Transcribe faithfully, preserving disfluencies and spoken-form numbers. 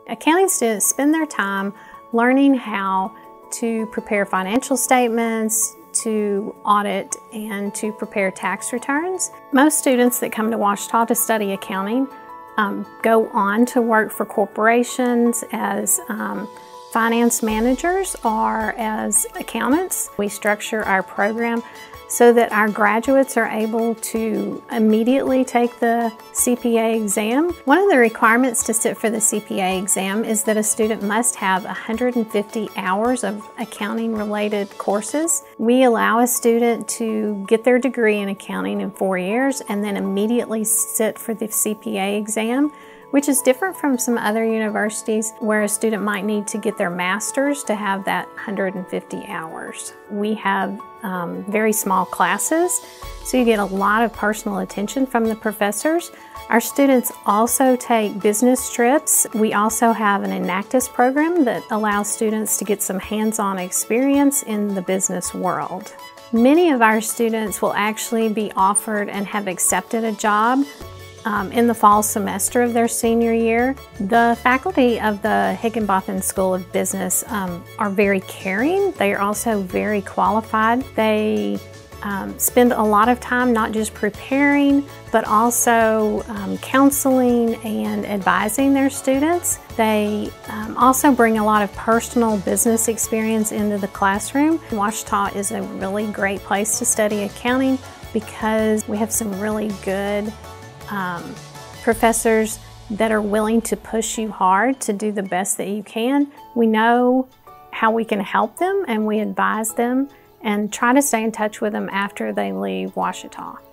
Accounting students spend their time learning how to prepare financial statements, to audit, and to prepare tax returns. Most students that come to Ouachita to study accounting um, go on to work for corporations as um, finance managers or as accountants. We structure our program so that our graduates are able to immediately take the C P A exam. One of the requirements to sit for the C P A exam is that a student must have one hundred fifty hours of accounting-related courses. We allow a student to get their degree in accounting in four years and then immediately sit for the C P A exam, which is different from some other universities where a student might need to get their master's to have that one hundred fifty hours. We have um, very small classes, so you get a lot of personal attention from the professors. Our students also take business trips. We also have an Enactus program that allows students to get some hands-on experience in the business world. Many of our students will actually be offered and have accepted a job Um, in the fall semester of their senior year. The faculty of the Higginbotham School of Business um, are very caring. They are also very qualified. They um, spend a lot of time not just preparing, but also um, counseling and advising their students. They um, also bring a lot of personal business experience into the classroom. Ouachita is a really great place to study accounting because we have some really good Um, professors that are willing to push you hard to do the best that you can. We know how we can help them and we advise them and try to stay in touch with them after they leave Ouachita.